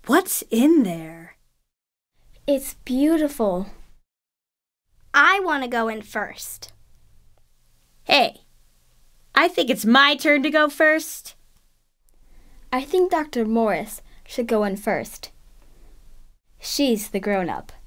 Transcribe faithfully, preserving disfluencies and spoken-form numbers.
What's in there? It's beautiful. I want to go in first. Hey, I think it's my turn to go first. I think Doctor Morris should go in first. She's the grown-up.